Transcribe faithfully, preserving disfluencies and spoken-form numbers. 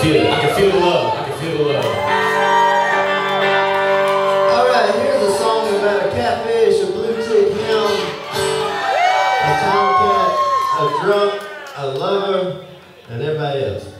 feel it. I can feel the love. I can feel the love. All right, here's a song about a catfish, a blue tick hound, a tomcat, a drunk, a lover, and everybody else.